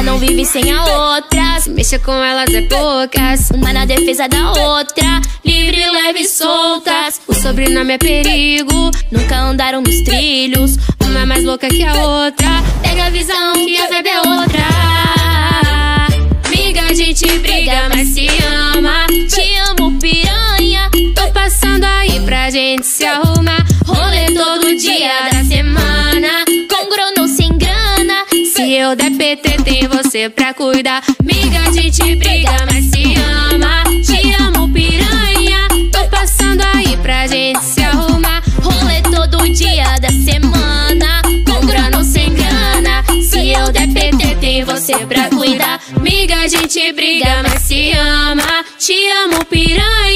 não vive sem a outra. Se mexer com elas é poucas, uma na defesa da outra, livre, leve e soltas. O sobrenome é perigo, nunca andaram nos trilhos, uma é mais louca que a outra. Pega a visão que a vibe é outra. Amiga, a gente briga, mas se ama. Te amo, piranha, tô passando aí pra gente se arrumar. Rolê todo dia da semana, com grana ou sem grana. Se eu der PT, tem você pra cuidar. Amiga, a gente briga, mas se ama. Te amo, piranha, tô passando aí pra gente se arrumar. Rolê todo dia da semana, com grana ou sem grana. Se eu der PT, tem você pra cuidar. Amiga, a gente briga, mas se ama. Te amo, piranha.